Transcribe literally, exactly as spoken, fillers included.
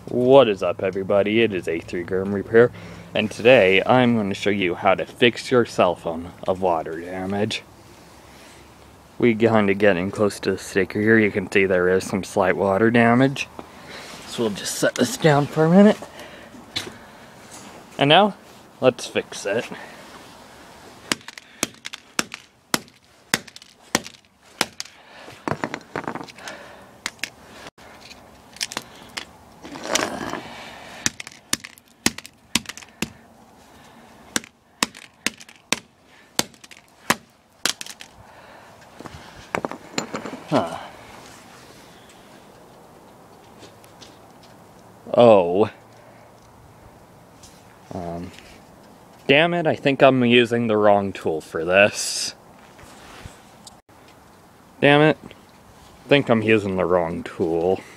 What is up, everybody? It is A three Grim Repair, and today I'm going to show you how to fix your cell phone of water damage. We kind of getting close to the sticker here. You can see there is some slight water damage. So we'll just set this down for a minute. And now, let's fix it. Huh. Oh. Um. Damn it, I think I'm using the wrong tool for this. Damn it. I think I'm using the wrong tool.